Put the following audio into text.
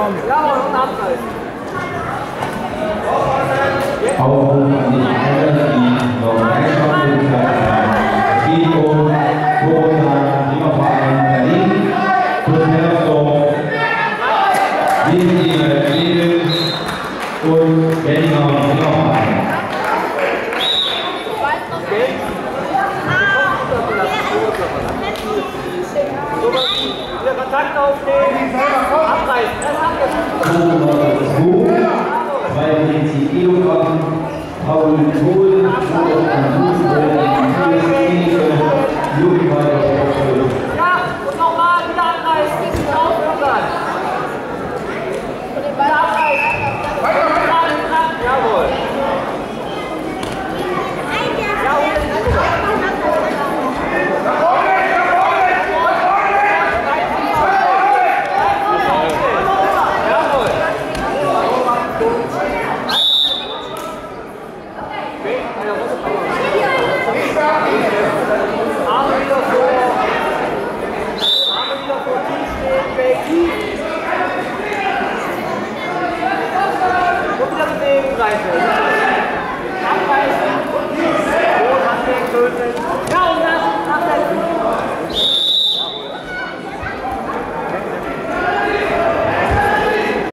Jawohl, und abreißen. Aufruf an die Spieler, die noch Meisterschaftsmöglichkeiten haben. Es geht um Vorurteile, Themaverein Berlin, Fürstenherrsdorf, Wedel und Berliner Themaverein. Wieder Kontakt aufnehmen, abreißen. Zwei Kilogramm, Paul Kohl, ja, und nochmal wieder anreißen, nicht aufhören dann. Wieder abreißen. Jawohl. Und wieder bewegen, Seite.